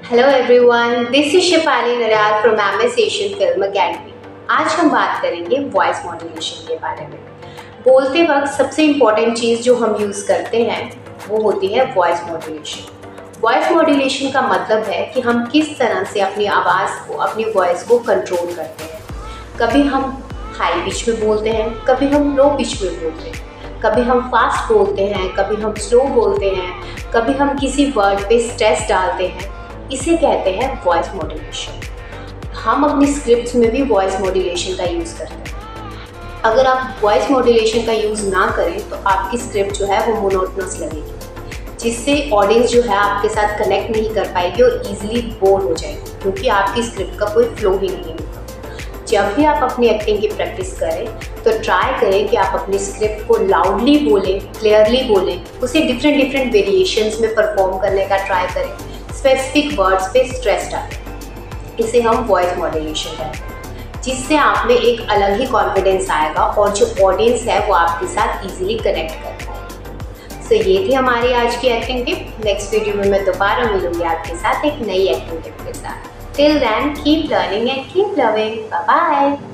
Hello everyone, this is Shifali Naral from MS Asian film academy. आज हम बात करेंगे वॉइस मॉड्यूलेशन के बारे में। बोलते वक्त सबसे इम्पॉर्टेंट चीज़ जो हम यूज़ करते हैं वो होती है वॉइस मॉड्यूलेशन। वॉइस मॉड्यूलेशन का मतलब है कि हम किस तरह से अपनी आवाज़ को, अपनी वॉइस को कंट्रोल करते हैं। कभी हम हाई पिच में बोलते हैं, कभी हम लो पिच में बोलते हैं, कभी हम फास्ट बोलते हैं, कभी हम स्लो बोलते हैं, कभी हम किसी वर्ड पे स्ट्रेस डालते हैं। इसे कहते हैं वॉइस मॉड्यूलेशन। हम अपनी स्क्रिप्ट्स में भी वॉइस मॉड्यूलेशन का यूज़ करते हैं। अगर आप वॉइस मॉड्यूलेशन का यूज़ ना करें तो आपकी स्क्रिप्ट जो है वो मोनोटोनस लगेगी, जिससे ऑडियंस जो है आपके साथ कनेक्ट नहीं कर पाएगी और ईजिली बोर हो जाएगी, क्योंकि आपकी स्क्रिप्ट का कोई फ्लो ही नहीं होगा। जब भी आप अपनी एक्टिंग की प्रैक्टिस करें तो ट्राई करें कि आप अपनी स्क्रिप्ट को लाउडली बोलें, क्लियरली बोलें, उसे डिफरेंट वेरिएशंस में परफॉर्म करने का ट्राई करें, स्पेसिफिक वर्ड्स पे स्ट्रेस डालें। इसे हम वॉइस मॉड्यूलेशन कहते हैं, जिससे आप में एक अलग ही कॉन्फिडेंस आएगा और जो ऑडियंस है वो आपके साथ इजीली कनेक्ट कर पाएगी। सो ये थी हमारी आज की एक्टिंग टिप। नेक्स्ट वीडियो में मैं दोबारा मिलूंगी आपके साथ एक नई एक्टिंग टिप के साथ। Till then keep learning and keep loving. Bye bye.